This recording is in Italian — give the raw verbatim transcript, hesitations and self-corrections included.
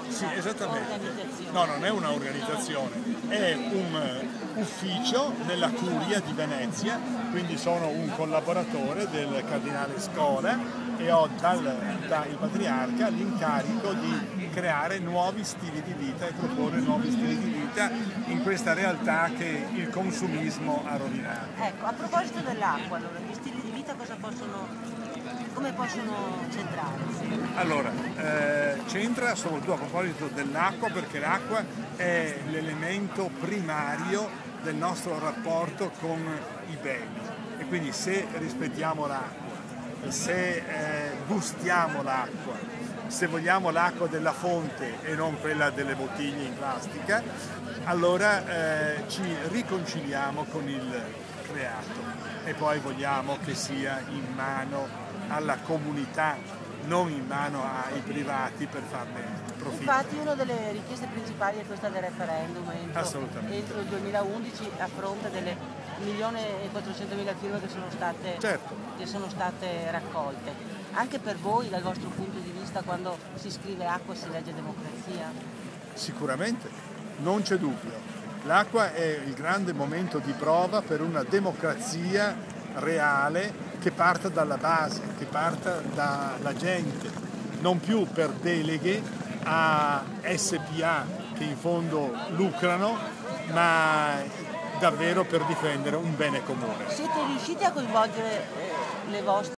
Sì, esattamente. organizzazione. No, non è una organizzazione, è un ufficio nella Curia di Venezia, quindi sono un collaboratore del cardinale Scola e ho dal, dal patriarca l'incarico di creare nuovi stili di vita e proporre nuovi stili di vita in questa realtà che il consumismo ha rovinato. Ecco, a proposito dell'acqua, allora, gli stili di vita cosa possono, come possono centrarsi? Allora, eh, c'entra soprattutto a proposito dell'acqua, perché l'acqua è l'elemento primario del nostro rapporto con i beni e quindi se rispettiamo l'acqua, se eh, gustiamo l'acqua, se vogliamo l'acqua della fonte e non quella delle bottiglie in plastica, allora eh, ci riconciliamo con il creato e poi vogliamo che sia in mano alla comunità, non in mano ai privati per farne profitto. Infatti una delle richieste principali è questa del referendum entro, entro il duemilaundici a fronte delle un milione e quattrocentomila firme che sono state, certo. che sono state raccolte. Anche per voi, dal vostro punto di vista, quando si scrive acqua si legge democrazia? Sicuramente, non c'è dubbio. L'acqua è il grande momento di prova per una democrazia reale che parta dalla base, che parta dalla gente, non più per deleghe a S P A che in fondo lucrano, ma davvero per difendere un bene comune. Siete riusciti a coinvolgere eh, le vostre